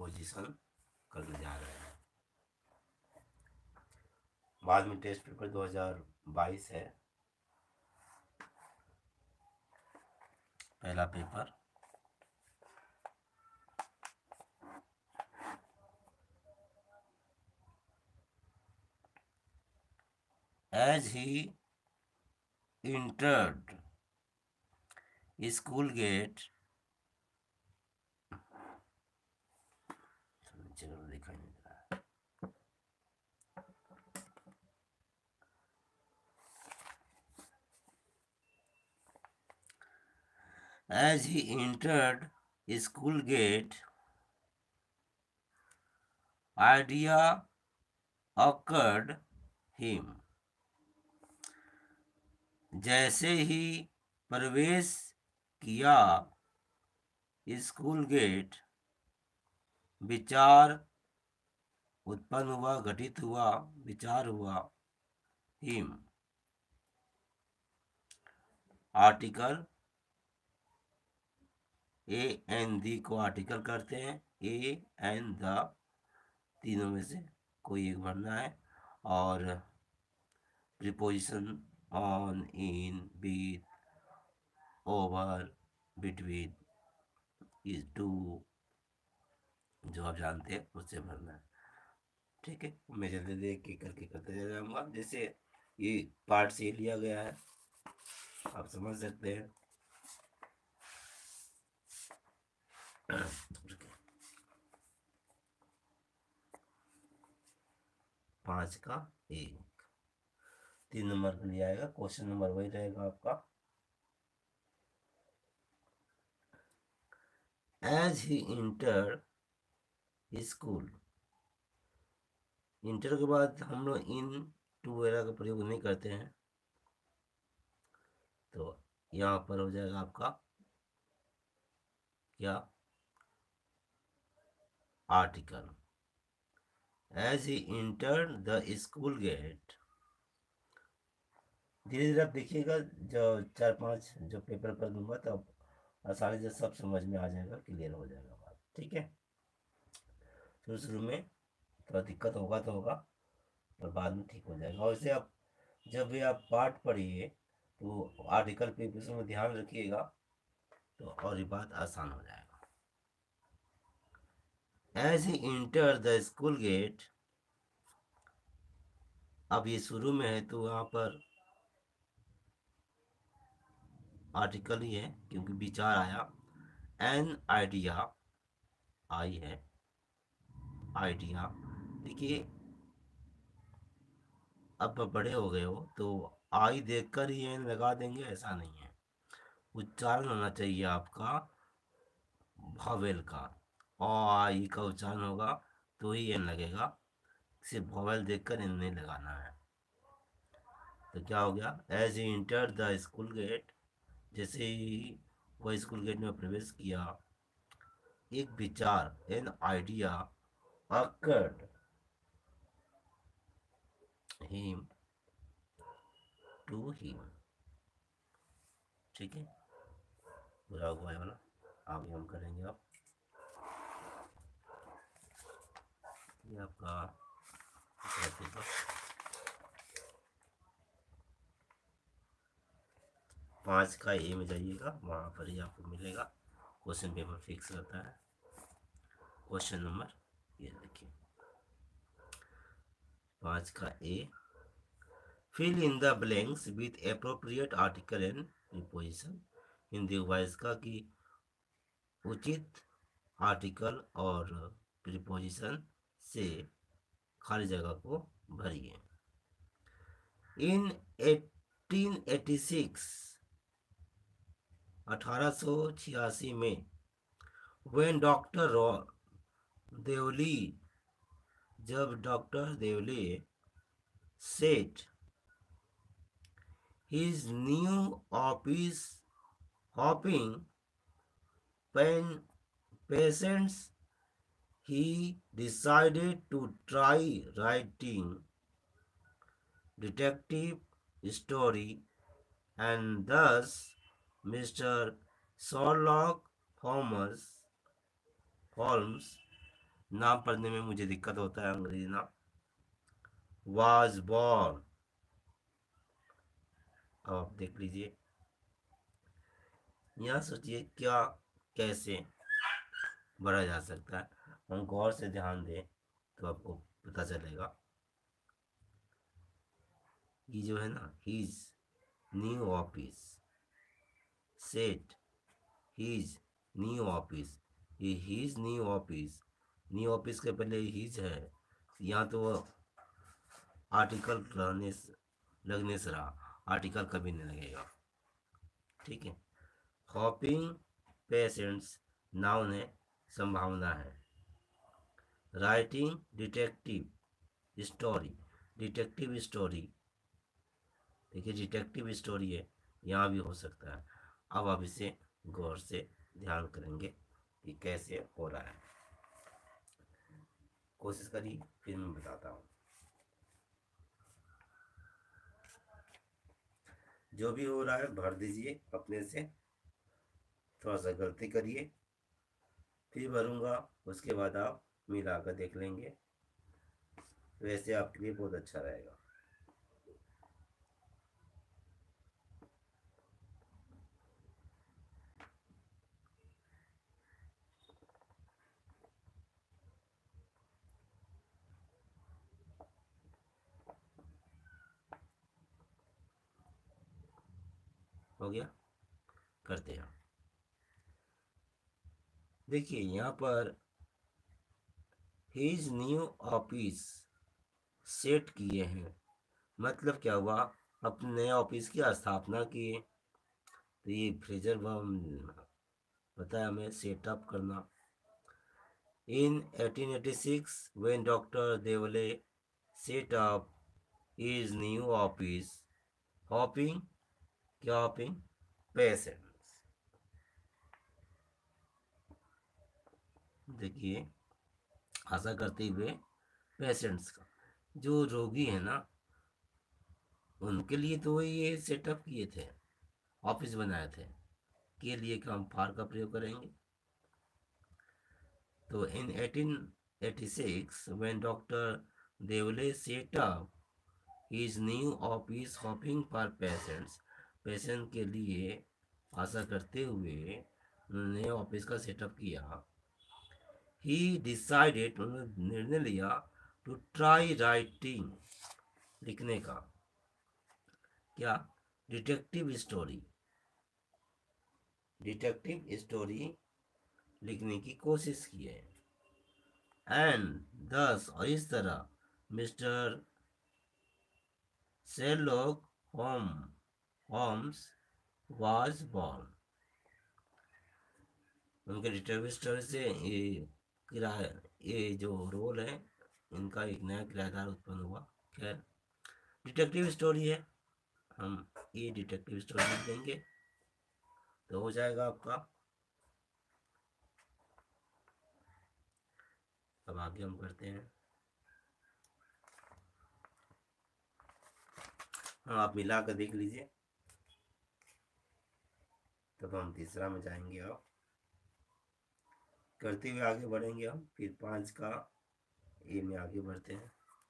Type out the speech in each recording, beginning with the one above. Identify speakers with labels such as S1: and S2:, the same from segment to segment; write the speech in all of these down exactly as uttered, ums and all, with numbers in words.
S1: Preposition करने जा रहे हैं। बाद में टेस्ट पेपर दो हज़ार बाईस है पहला पेपर। As he entered school gate, दिखाई नहीं दे रहा है। As he entered school gate, idea occurred him. जैसे ही प्रवेश किया स्कूल गेट, विचार उत्पन्न हुआ, घटित हुआ, विचार हुआ। Him article, a an the को आर्टिकल करते हैं। ए एन द तीनों में से कोई एक भरना है। और preposition on, in, with, over, between, is, to, जो आप जानते हैं उससे भरना है। ठीक है, मैं जल्दी देख के करके करते जाऊंगा। जैसे ये पार्ट से लिया गया है, आप समझ सकते हैं। पांच का एक, तीन नंबर के लिए आएगा। क्वेश्चन नंबर वही रहेगा आपका। As he enter school, inter के बाद हम लोग इन टू वगैरह का प्रयोग नहीं करते हैं, तो यहाँ पर हो जाएगा आपका क्या, article. As he enter the school gate, धीरे धीरे आप देखिएगा, जो चार पांच जो पेपर कर दूंगा तब आसानी से सब समझ में आ जाएगा, क्लियर हो जाएगा बात। ठीक है, शुरू शुरू में थोड़ा दिक्कत होगा तो होगा, पर बाद में ठीक हो जाएगा। और इसे आप जब भी आप पाठ पढ़िए तो आर्टिकल प्रीपोजिशन में ध्यान रखिएगा, तो और ये बात आसान हो जाएगा। As he enter the school gate, अब ये शुरू में है तो वहां पर आर्टिकल ही है, क्योंकि विचार आया। एन आइडिया, आई है आइडिया। देखिए अब बड़े हो गए हो तो आई देखकर ही एन लगा देंगे, ऐसा नहीं है। उच्चारण होना चाहिए आपका भावेल का, अ आई का उच्चारण होगा तो ही एन लगेगा, सिर्फ भावेल देखकर एन नहीं लगाना है। तो क्या हो गया, as he enter the school gate, जैसे ही वह स्कूल गेट में प्रवेश किया, एक विचार, an idea occurred him to him। ठीक है, बुरा हुआ है वाला आगे हम करेंगे। अब ये आपका पाँच का ए में जाइएगा, वहाँ पर ही आपको मिलेगा, क्वेश्चन पेपर फिक्स रहता है। क्वेश्चन नंबर ये देखिए, पाँच का A, fill in the blanks with appropriate article and preposition. Hindi wise का कि उचित आर्टिकल और प्रीपोजिशन से खाली जगह को भरिए। इन एटीन एटी सिक्स, अठारह सौ छियासी में, when डॉक्टर देवली, जब doctor Develey set his new office hopping pen patients, he decided to try writing detective story, and thus Mister Sherlock Holmes Holmes नाम पढ़ने में मुझे दिक्कत होता है, अंग्रेजी नाम। वाज बॉर्न, अब आप देख लीजिए। यहाँ सोचिए क्या, कैसे बढ़ा जा सकता है। हम गौर से ध्यान दें तो आपको पता चलेगा। ये जो है ना, his new office set, his new office, ये his new office, new office के पहले हीज है। यहाँ तो वो आर्टिकल रहने से, लगने से रहा, आर्टिकल कभी नहीं लगेगा। ठीक है। हॉपिंग पेशेंट्स नाउन है, संभावना है। Writing detective story, detective story, देखिए डिटेक्टिव स्टोरी है, यहाँ भी हो सकता है। अब आप इसे गौर से ध्यान करेंगे कि कैसे हो रहा है। कोशिश करिए, फिर मैं बताता हूँ। जो भी हो रहा है भर दीजिए अपने से, थोड़ा सा गलती करिए, फिर भरूंगा, उसके बाद आप मिला कर देख लेंगे, वैसे आपके लिए बहुत अच्छा रहेगा। हो गया, करते हैं। देखिए यहाँ पर हिज न्यू ऑफिस सेट किए हैं, मतलब क्या हुआ, अपने नए ऑफिस की स्थापना किए। तो ये फ्रेजर वर्ब पता है हमें, सेटअप करना। In eighteen eighty six when doctor Develey set up his new office, hoping, क्या hoping, patients, देखिए आशा करते हुए पेशेंट्स का, जो रोगी है ना, उनके लिए तो ये सेटअप किए थे, ऑफिस बनाए थे, के लिए कि हम फार का प्रयोग करेंगे। तो in eighteen eighty six when doctor Develey set up his new office hoping for patients, patient के लिए आशा करते हुए उन्होंने ऑफिस का सेटअप किया। ही डिसाइडेड, उन्होंने निर्णय लिया, टू ट्राई राइटिंग, लिखने का, क्या, डिटेक्टिव स्टोरी, डिटेक्टिव स्टोरी लिखने की कोशिश की है। एंड दस, और इस तरह mister Sherlock home Holmes was born, उनके डिटेक्टिव स्टोरी से ये किराया, ये जो रोल है इनका, एक नया किराएदार उत्पन्न हुआ। खैर डिटेक्टिव स्टोरी है, हम ये डिटेक्टिव स्टोरी लिख देंगे तो हो जाएगा आपका। अब आगे हम करते हैं। हाँ, आप मिला कर देख लीजिए, तब हम तीसरा में जाएंगे। अब करते हुए आगे बढ़ेंगे हम, फिर पाँच का ए में आगे बढ़ते हैं।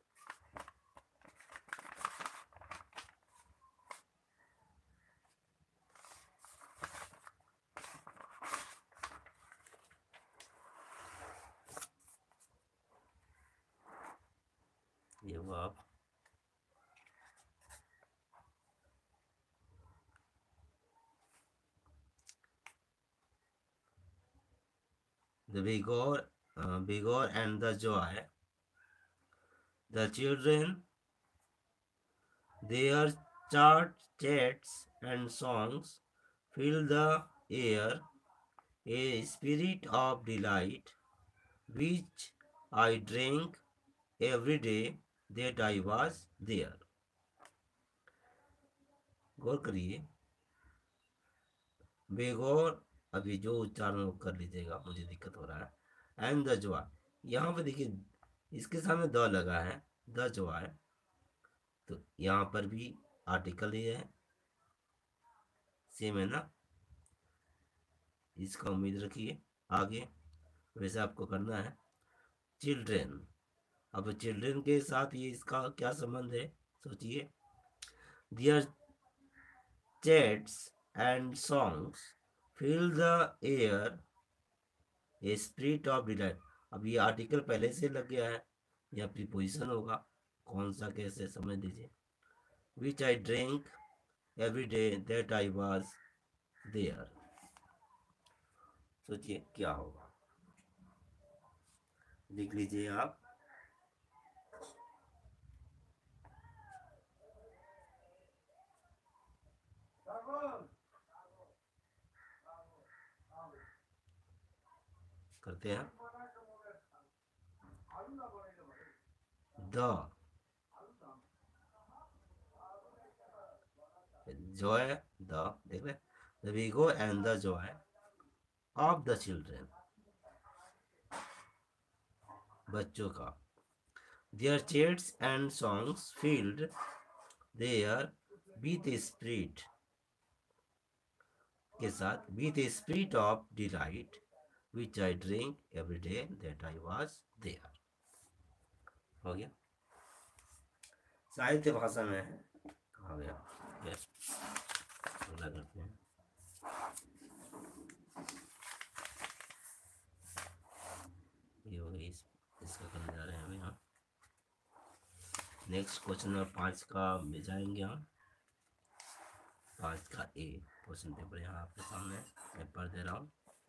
S1: ये हुआ आप, the vigor, uh, vigor and the joy, the children, their chart chats and songs fill the air, a spirit of delight which I drank every day that I was there। गौर करिए, बेगौर, अभी जो उच्चारण कर लीजिएगा, मुझे दिक्कत हो रहा है। एंड द जॉय, यहाँ पर देखिए इसके सामने द लगा है, द जॉय, तो यहाँ पर भी आर्टिकल ही है, सेम है ना, इसका उम्मीद रखिए आगे वैसे आपको करना है। चिल्ड्रेन। अब चिल्ड्रेन के साथ ये इसका क्या संबंध है, सोचिए। Their chats and songs fill the air a spirit of delight. अब ये आर्टिकल पहले से लग गया है, या प्रीपोजिशन होगा, कौन सा कैसे समझ लीजिए। Which I drink every day that I was there. सोचिए क्या होगा, लिख लीजिए आप। करते हैं। द जॉय, द देख रहे, the vigour and the joy of the children, बच्चों का। There chats and songs filled there with spirit के साथ, with spirit of delight which I drink every day that I was there. हो गया, साहित्य भाषा में है, कहा गया। यस, अगला करते हैं। ये हो गई, इस, इसका करने जा रहे हैं अभी हम। नेक्स्ट क्वेश्चन नंबर पाँच का में जाएंगे हम। पाँच का ए क्वेश्चन पेपर यहाँ आपके सामने मैं पढ़ दे रहा हूँ।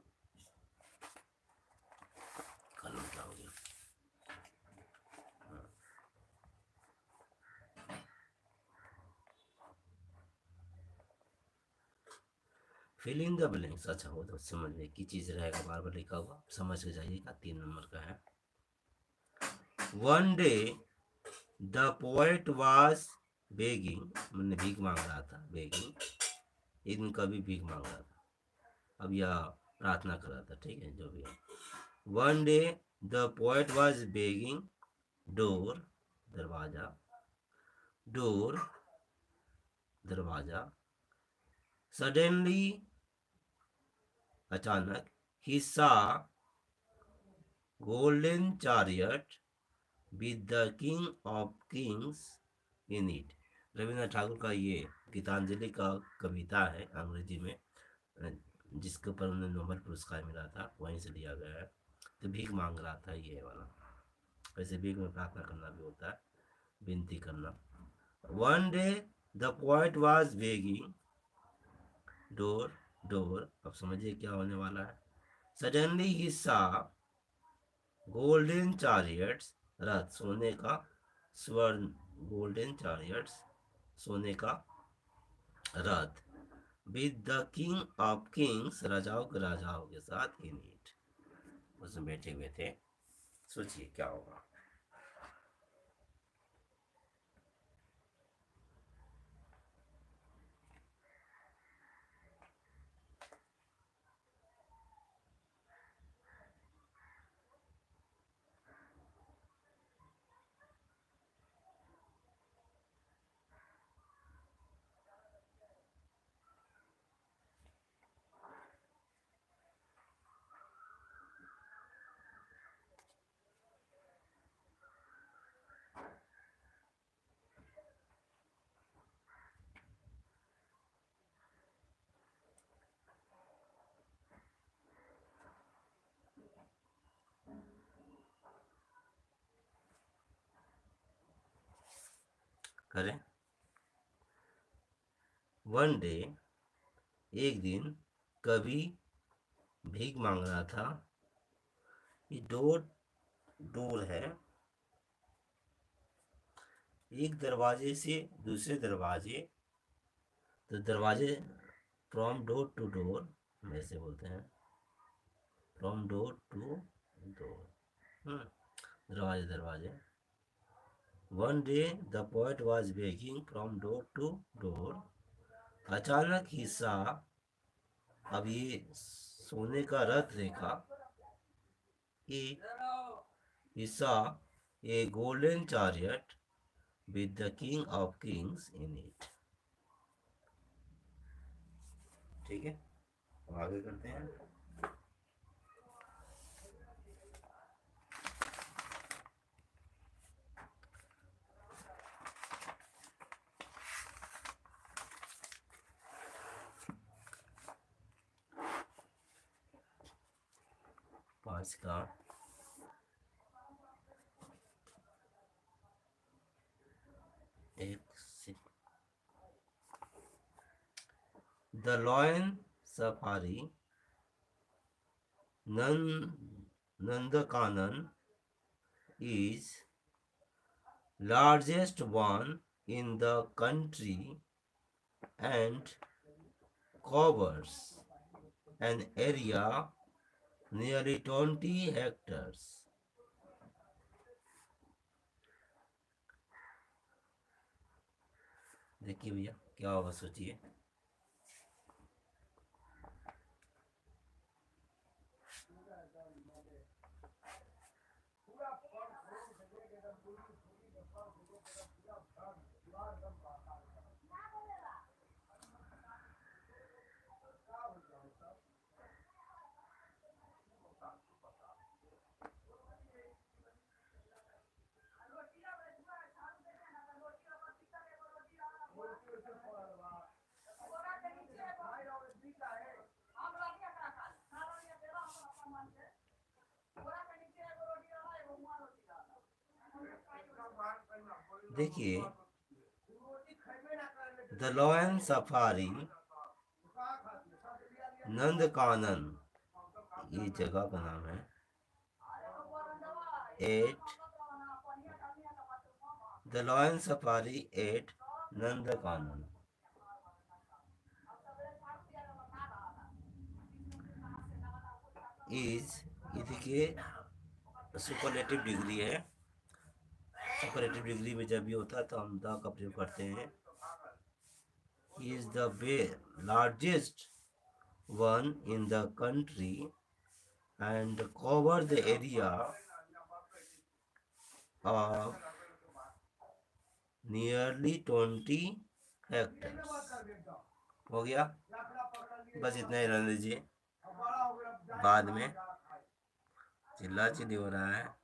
S1: कलम क्या हो गया, फिल इन द ब्लैंक्स। अच्छा, वो तो समझने की चीज रहेगा, बार बार लिखा हुआ, समझ के जाइएगा। तीन नंबर का है। One day the poet was begging, मैंने भीख मांग रहा था, बेगिंग। एक दिन कभी भीख मांग रहा था, अब यह प्रार्थना कर रहा था, ठीक है, जो भी है। One day the poet was begging, door दरवाजा, डोर दरवाजा, सडनली अचानक, ही सा golden chariot with the king of kings in it. Rabindranath Thakur का ये गीतांजलि का कविता है अंग्रेजी में, जिसके ऊपर उन्हें नोबेल पुरस्कार मिला था, वहीं से लिया गया है। तो भीख मांग रहा था ये वाला। वैसे भीख में प्रार्थना करना भी होता है, विनती करना। One day the poet was begging, door door, अब समझिए क्या होने वाला है। सडनली ही सा गोल्डन चैरियट्स, रथ, सोने का स्वर्ण, गोल्डन चैरियट्स, सोने का रथ, with the king of kings, राजाओं के राजाओं के साथ, इन इट, उसमें बैठे हुए थे। सोचिए क्या होगा। करें। वन डे, एक दिन, कभी भीख मांग रहा था। ये डोर, डोर है, एक दरवाजे से दूसरे दरवाजे, तो दरवाजे फ्रॉम डोर टू डोर वैसे बोलते हैं, फ्रॉम डोर टू डोर, दरवाजे दरवाजे। One day the poet was begging from door to door, अचानक ही सा, अब ये सोने का रथ देखा, he saw a golden chariot with the king of kings in it। ठीक है, आगे करते हैं। आज का एक the lion safari Nandankanan is largest one in the country and covers an area nearly twenty hectares. देखिए भैया क्या होगा, सोचिए। देखिए, द लॉयन सफारी नंदकानन, ये जगह का नाम है। At the lion safari at Nandankanan is, ये देखिए सुपरलेटिव डिग्री है। सुपरलेटिव डिग्री में जब भी होता है तो हम द का प्रयोग करते हैं। Is the largest one in the country and cover the area of nearly twenty hectares। हो गया, बस इतना ही रहने दीजिए, बाद में चिल्ला चिल्ली हो रहा है।